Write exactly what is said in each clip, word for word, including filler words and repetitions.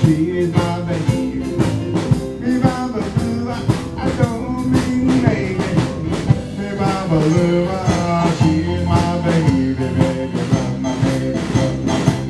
she's my baby. Me mama Lua, I don't mean baby. Me mama Lua, she's my baby, baby, love my baby, love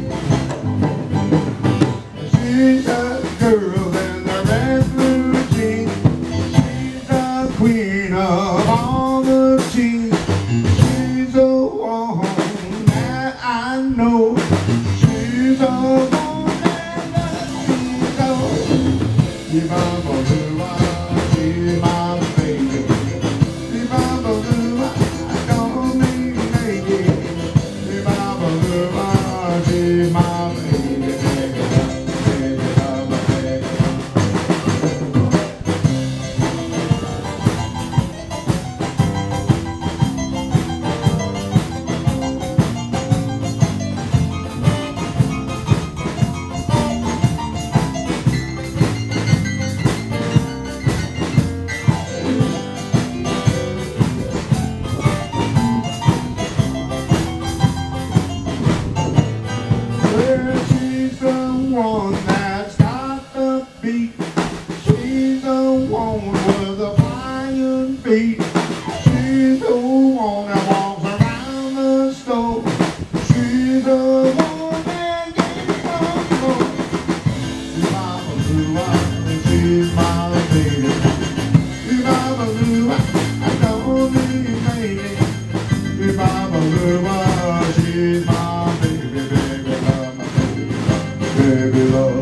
my baby. She's a girl in the red blue jeans. She's the queen of all the cheese. She's the one that I know. She's the one that loves me so. Me mama Lua, she's my baby. Me mama Lua, I don't mean baby. Me mama Lua, she's my baby, baby, baby, love my baby. Well, she's the one that's got the beat. She's the one with the flying feet. She's the one that walks around the stove. She's the one that gets on board. She's Mama Lua, she's my baby. She's Mama Lua, I don't mean baby. She's Mama Lua, she's my baby, baby, love my baby, baby, love.